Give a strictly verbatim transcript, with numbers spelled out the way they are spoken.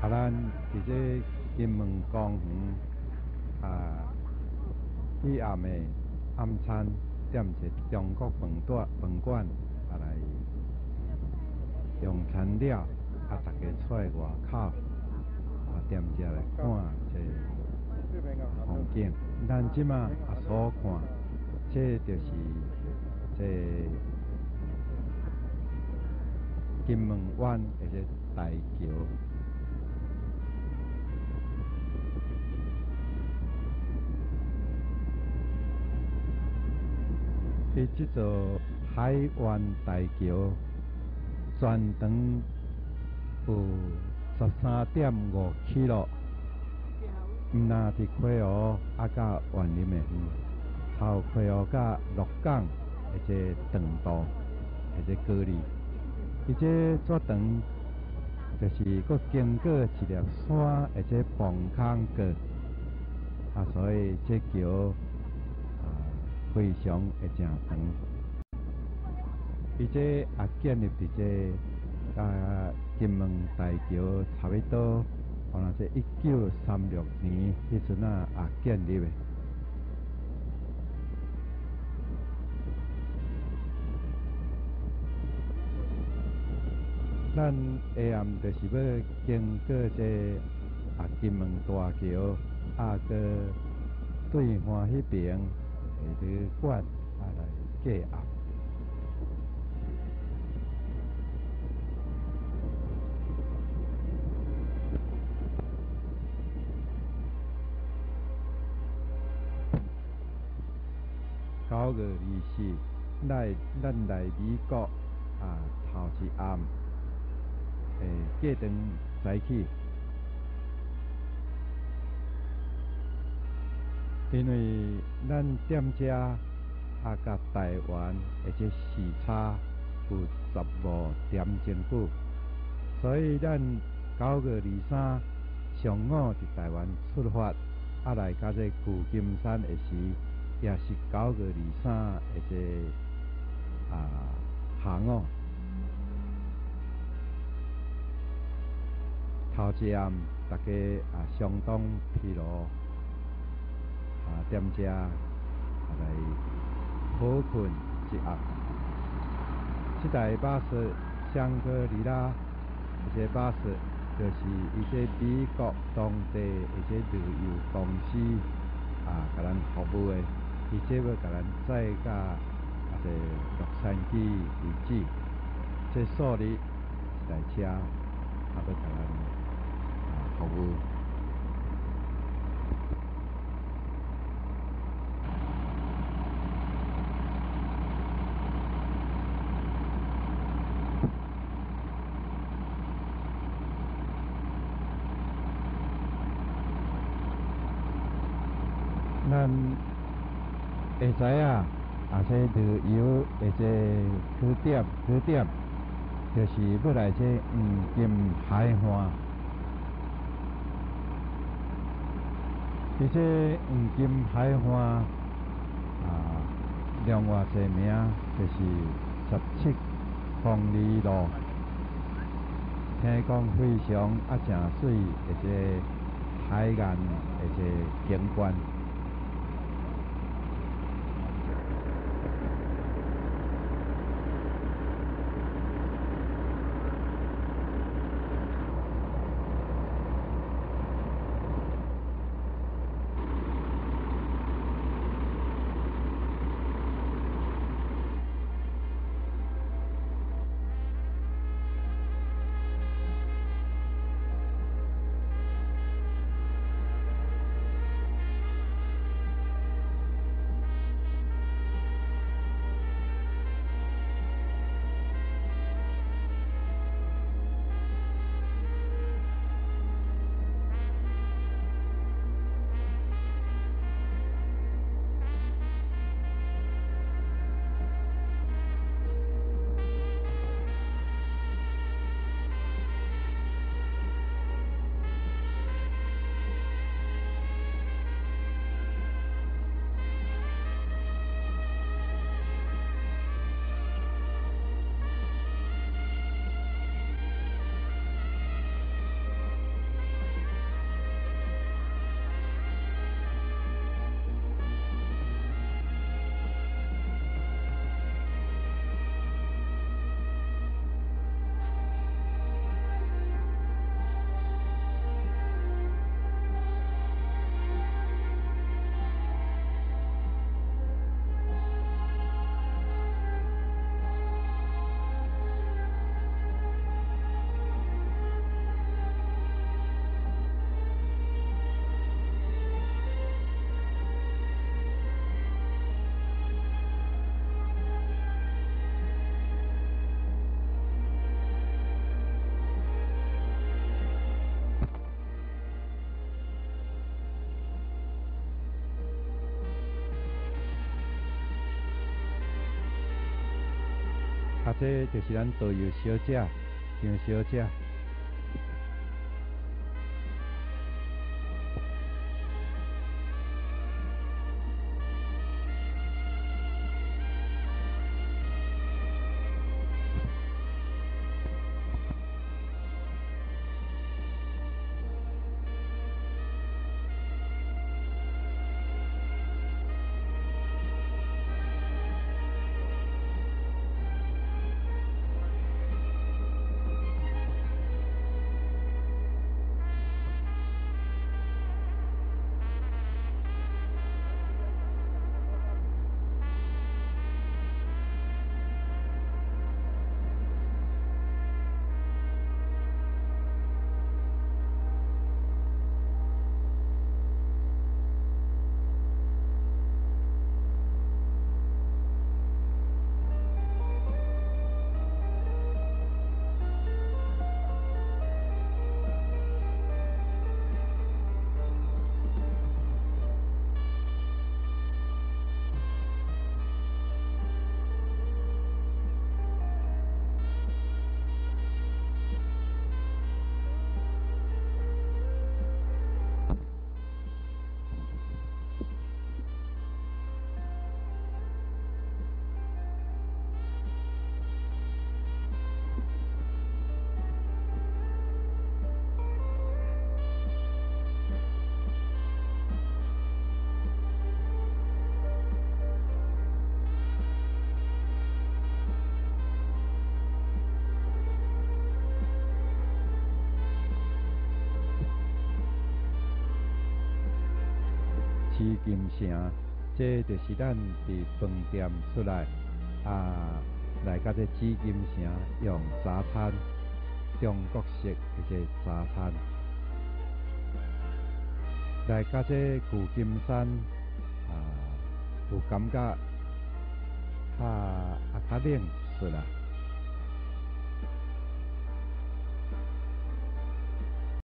啊，咱伫这金门公园啊，以暗的暗餐点一个中国饭馆饭馆啊来用餐了，啊，大家出来外口啊，踮遮来看这风景。咱即马啊所看，这就是这金门湾的这大桥。伊即座海湾大桥全长有十三点五公里，毋那伫溪湖啊，甲湾林的远，头溪湖甲鹿港的这长度的这距离，伊这遮长，就是佫经过一粒山的这磅空过，啊，所以这桥啊非常会正长。伊这也建立伫这啊金门大桥差不多，可能是一九三六年迄阵啊也建立的。咱下暗就是要经过这啊金门大桥，啊个对岸迄边的旅馆啊来过暗。九月二四，来咱来美国啊头一暗，诶，过长早起，因为咱踮遮啊，甲台湾而且时差有十五点钟久，所以咱九月二三上午伫台湾出发，啊来到这旧金山的时。也是九月二三的这啊下午，头一暗大家啊相当疲劳，啊踮遮啊来好困一暗。这台巴士香格里拉，这巴士就是伊这美国当地一些旅游公司啊，甲咱服务的。伊这要甲咱载到啊，这洛杉矶为止，这数日一台车，啊要甲咱啊服务。咱会知啊，啊这旅游的这区点区点，就是要来这黄金海岸。伊这黄金海岸啊，另外一个名就是十七公里路，听讲非常啊正水的这海岸的这景观。 啊，这就是咱导游小姐、张小姐。紫禁城，这就是咱伫饭店出来啊，来到这紫禁城用早餐，中国式的这早餐，来到这旧金山啊，有感觉较啊较冷，是啦。